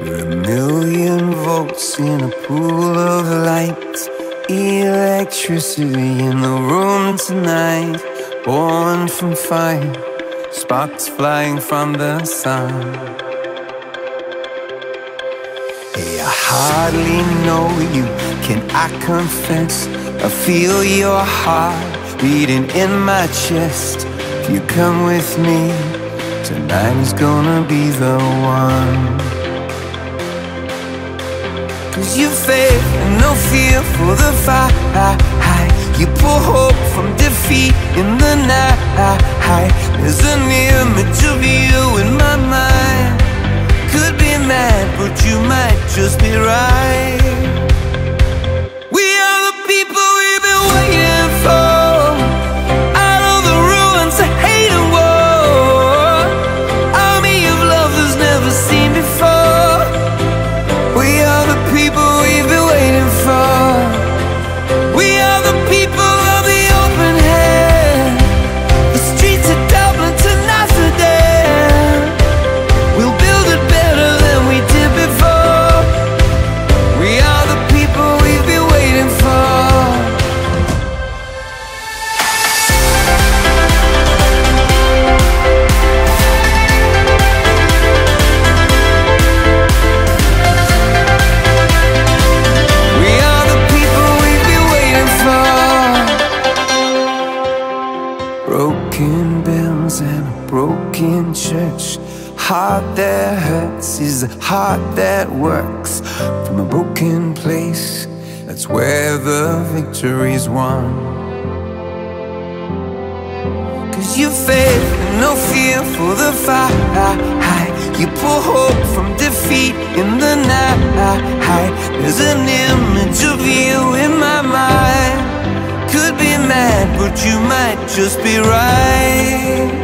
We're a million volts in a pool of light, electricity in the room tonight. Born from fire, sparks flying from the sun. Hey, I hardly know you, can I confess? I feel your heart beating in my chest. If you come with me, tonight is gonna be the one. 'Cause you faith and no fear for the fight. You pull hope from defeat in the night. There's an image of you in my mind. Could be mad, but you might just be right. We are the people we've been waiting for. Out of the ruins of hate and war, army of love that's never seen before. We are the people we've been waiting for. We are the people of the open hand. The streets of Dublin to Amsterdam. We'll build it better than we did before. We are the people we've been waiting for. We are the people we've been waiting for. Broken bells and a broken church. Heart that hurts is a heart that works. From a broken place, that's where the victory's won. 'Cause you faith and no fear for the fight. You pull hope from defeat in the night. There's an image of you in my mind. Could be mad, but you might just be right.